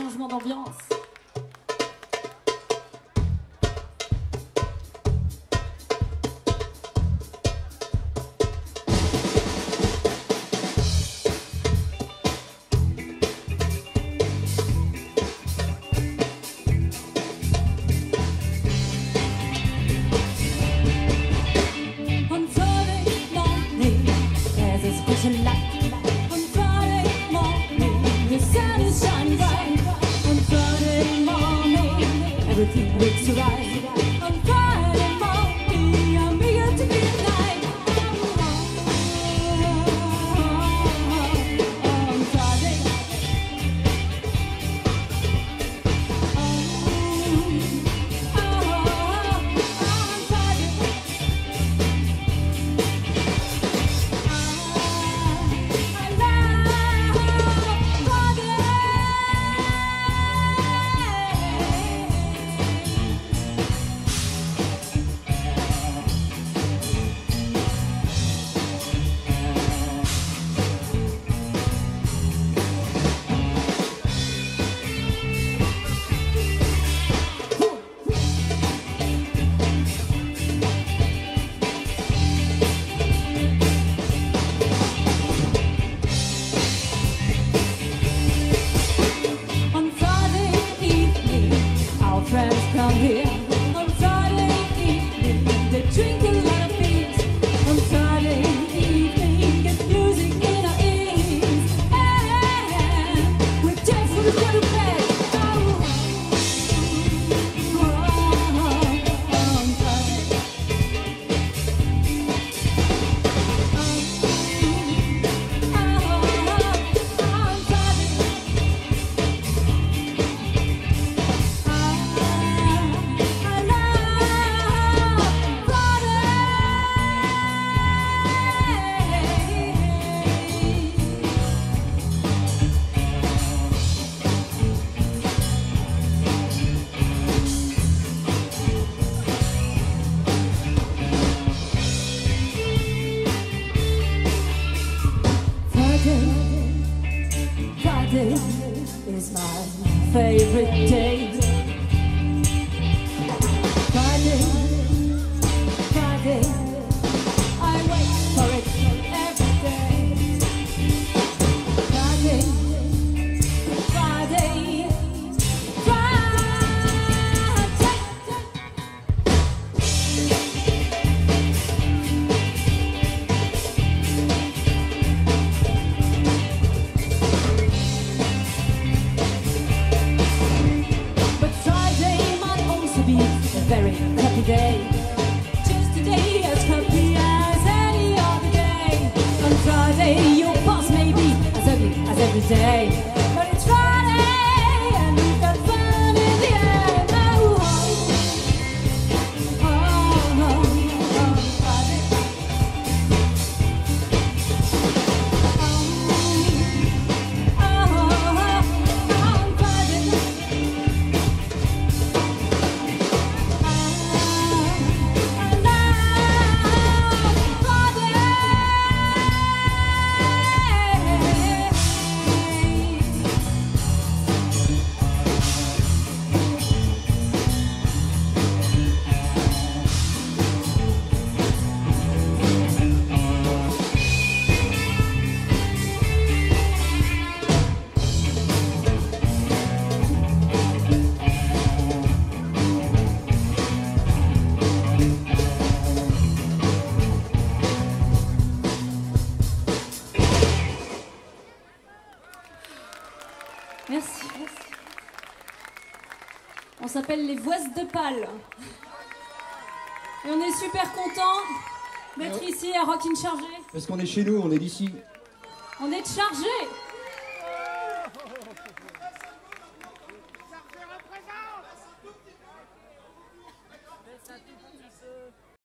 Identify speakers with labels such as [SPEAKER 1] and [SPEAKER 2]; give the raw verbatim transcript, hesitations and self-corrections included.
[SPEAKER 1] changement d'ambiance.
[SPEAKER 2] Everything looks right on Friday morning. I'm eager to be alive. On Friday, oh, on Friday, I love Friday. Friends come here on Friday evening. They drink a lot of beers on Friday evening. Get music in our ears, and we're just gonna go to bed. Oh, oh, on Friday. Friday is my favorite day. Friday, Friday, I wait for it every day. Friday, Friday, a very happy day. Just a day as happy as any other day. On Friday your boss may be as ugly as every day, but it's Friday and we've got fun in the air. Oh, oh, oh, oh, on Friday. Oh, oh, oh, on Friday. Merci. On s'appelle les Voices de Pâle. Et on est super contents d'être ici à Rockin' Chargé.
[SPEAKER 3] Parce qu'on est chez nous, on est d'ici.
[SPEAKER 2] On est chargé.